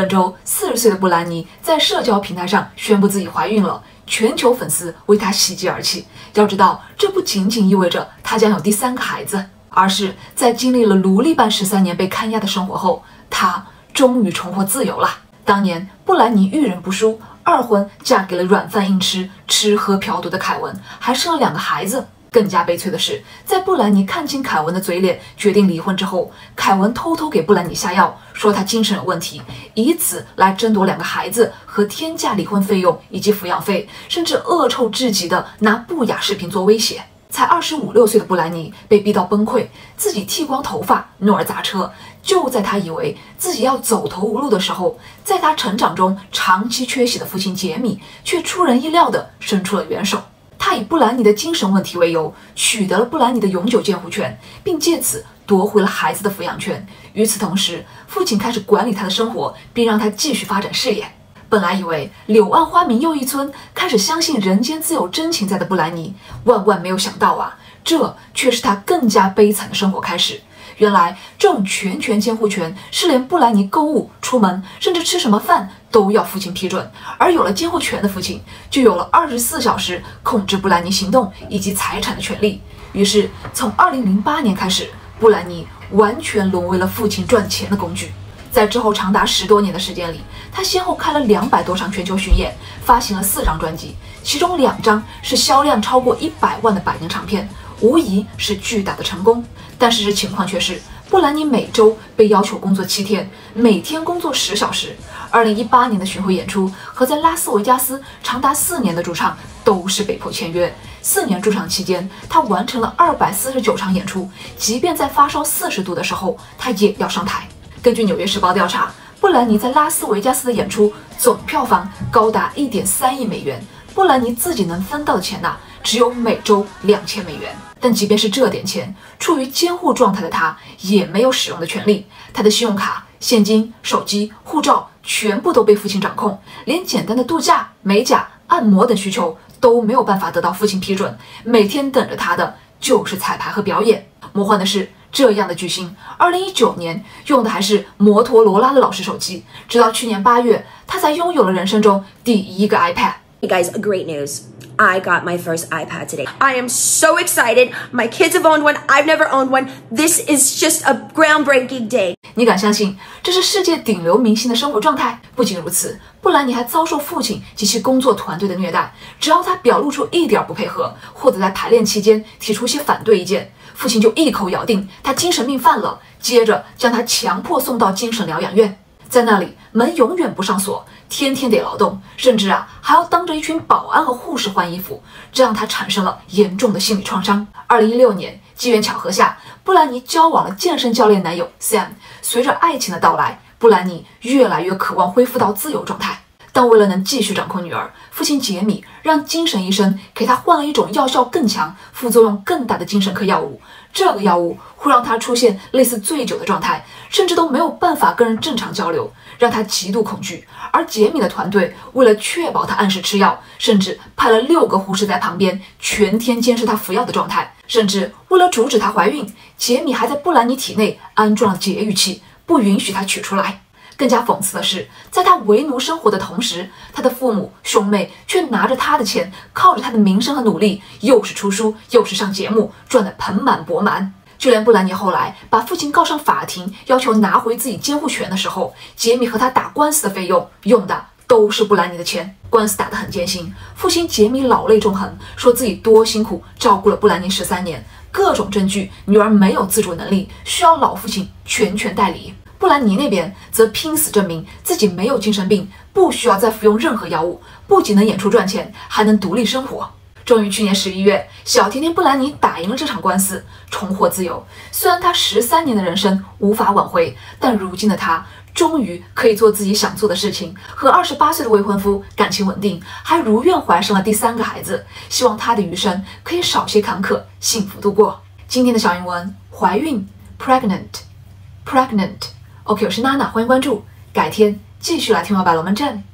本周40岁的布兰妮在社交平台上宣布自己怀孕了，全球粉丝为她喜极而泣。要知道，这不仅仅意味着她将有第3个孩子，而是在经历了奴隶般13年被看押的生活后，她终于重获自由了。当年布兰妮遇人不淑，2婚嫁给了软饭硬吃、吃喝嫖赌的凯文，还生了2个孩子。更加悲催的是，在布兰妮看清凯文的嘴脸，决定离婚之后，凯文偷偷给布兰妮下药，说她精神有问题，以此来争夺2个孩子和天价离婚费用以及抚养费，甚至恶臭至极的拿不雅视频做威胁。才25、6岁的布兰妮被逼到崩溃，自己剃光头发，怒而砸车。就在她以为自己要走投无路的时候，在她成长中长期缺席的父亲杰米却出人意料地伸出了援手。他以布兰妮的精神问题为由，取得了布兰妮的永久监护权，并借此夺回了孩子的抚养权。与此同时，父亲开始管理他的生活，并让他继续发展事业。本来以为柳暗花明又一村，开始相信人间自有真情在的布兰妮，万万没有想到啊，这却是他更加悲惨的生活开始。原来这种全权监护权是连布兰妮购物、出门，甚至吃什么饭都要父亲批准，而有了监护权的父亲，就有了24小时控制布兰妮行动以及财产的权利。于是从2008年开始，布兰妮完全沦为了父亲赚钱的工具。在之后长达10多年的时间里，他先后开了200多场全球巡演，发行了4张专辑，其中2张是销量超过100万的百年唱片，无疑是巨大的成功。但事实情况却是，布兰妮每周被要求工作7天，每天工作10小时。2018年的巡回演出和在拉斯维加斯长达4年的驻唱都是被迫签约。4年驻唱期间，他完成了249场演出，即便在发烧40度的时候，他也要上台。根据《纽约时报》调查，布兰妮在拉斯维加斯的演出总票房高达1.3亿美元，布兰妮自己能分到的钱只有每周2000美元。但即便是这点钱，处于监护状态的他也没有使用的权利。他的信用卡、现金、手机、护照全部都被父亲掌控，连简单的度假、美甲、按摩等需求都没有办法得到父亲批准。每天等着他的就是彩排和表演。魔幻的是，这样的巨星2019年用的还是摩托罗拉的老式手机，直到去年8月，他才拥有了人生中第1个 iPad。 Hey guys, great news. I got my first iPad today. I am so excited. My kids have owned one. I've never owned one. This is just a groundbreaking day. 你敢相信这是世界顶流明星的生活状态？不仅如此，布兰妮还遭受父亲及其工作团队的虐待。只要他表露出一点不配合，或者在排练期间提出些反对意见，父亲就一口咬定他精神病犯了，接着将他强迫送到精神疗养院。在那里，门永远不上锁，天天得劳动，甚至还要当着一群保安和护士换衣服，这让他产生了严重的心理创伤。2016年，机缘巧合下，布兰妮交往了健身教练男友 Sam。随着爱情的到来，布兰妮越来越渴望恢复到自由状态。但为了能继续掌控女儿，父亲杰米让精神医生给他换了一种药效更强、副作用更大的精神科药物。这个药物会让他出现类似醉酒的状态，甚至都没有办法跟人正常交流，让他极度恐惧。而杰米的团队为了确保他按时吃药，甚至派了6个护士在旁边全天监视他服药的状态。甚至为了阻止她怀孕，杰米还在布兰妮体内安装了节育器，不允许她取出来。更加讽刺的是，在他为奴生活的同时，他的父母、兄妹却拿着他的钱，靠着他的名声和努力，又是出书，又是上节目，赚得盆满钵满。就连布兰妮后来把父亲告上法庭，要求拿回自己监护权的时候，杰米和他打官司的费用用的都是布兰妮的钱。官司打得很艰辛，父亲杰米老泪纵横，说自己多辛苦照顾了布兰妮13年，各种证据，女儿没有自主能力，需要老父亲全权代理。布兰妮那边则拼死证明自己没有精神病，不需要再服用任何药物，不仅能演出赚钱，还能独立生活。终于去年11月，小甜甜布兰妮打赢了这场官司，重获自由。虽然她13年的人生无法挽回，但如今的她终于可以做自己想做的事情，和28岁的未婚夫感情稳定，还如愿怀上了第3个孩子。希望她的余生可以少些坎坷，幸福度过。今天的小英文，怀孕 pregnant。OK， 我是娜娜，欢迎关注，改天继续来听我摆龙门阵。